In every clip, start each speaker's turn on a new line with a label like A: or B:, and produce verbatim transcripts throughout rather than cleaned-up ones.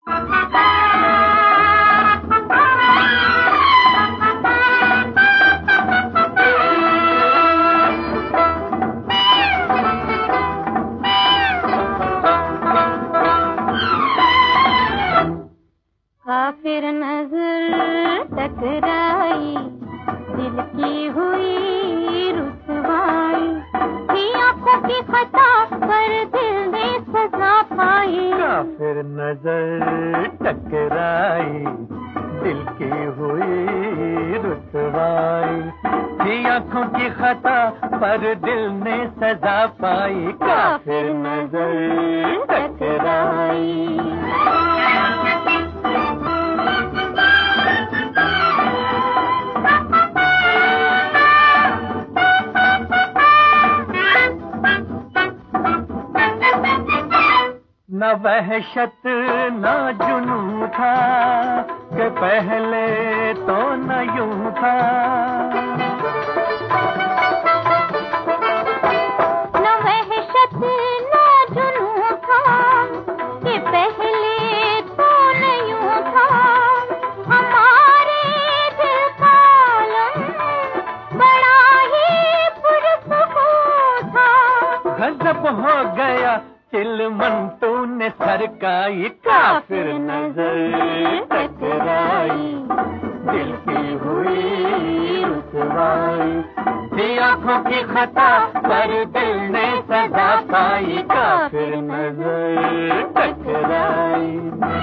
A: काफिर नजर टकराई, दिल की हुई रुसवाई, थी आंखों की खता पर दिल ने सजा पाई।
B: काफिर नजर टकराई, दिल की हुई रुसवाई, थी आंखों की खता पर दिल ने सजा पाई। काफिर नजर टकराई। न वहशत न जुनून था कि पहले तो न यूं था,
A: न वहशत न जुनून था कि पहले तो न यूं था। हमारे दिल का आलम बड़ा ही पुरसुकून था।
B: गजब हो गया चिलमन तूने सरकाई। काफिर नजर टकराई, दिल की हुई रुसवाई, थी आंखों की खता पर दिल ने सजा पाई। काफिर नजर टकराई।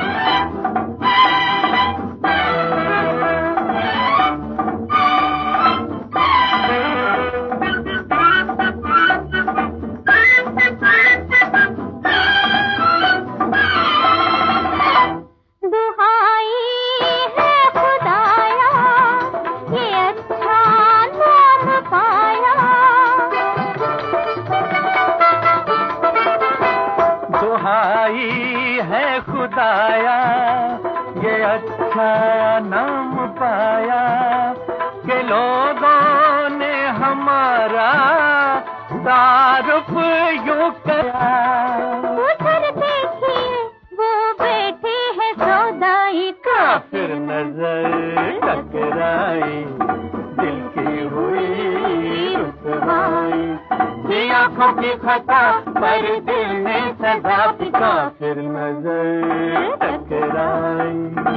B: है खुदाया ये अच्छा नाम पाया कि लोगों ने हमारा तारुफ यूं किया।
A: उधर देखिए वो बैठे हैं सौदाई।
B: काफिर नजर टकराई, दिल की हुई रुसवाई, थी आंखों की खता पर दिल ने सजा पाई। काफिर नजर टकराई।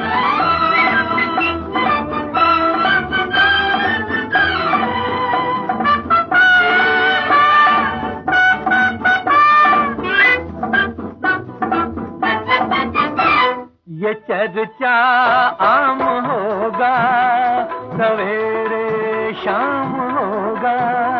B: ये चर्चा आम होगा, सवेरे शाम होगा।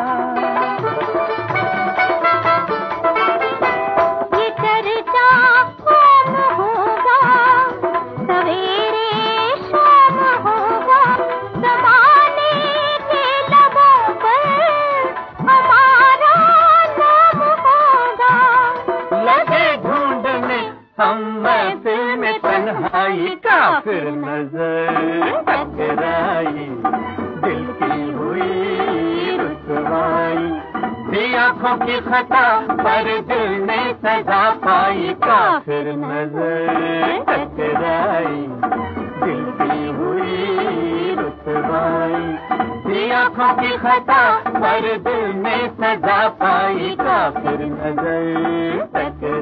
A: ये चर्चा आम होगा, सवेरे शाम होगा। ज़माने के लबों पर हमारा नाम होगा।
B: लगे ढूंढने हम महफिल में तन्हाई। काफिर नजर टकराई, दिल की हुई रुसवाई, थी आंखों की खता पर दिल ने सजा पाई। काफिर नजर टकराई, दिल की हुई रुसवाई, थी आंखों की खता पर दिल ने सजा पाई। काफिर नजर टकराई।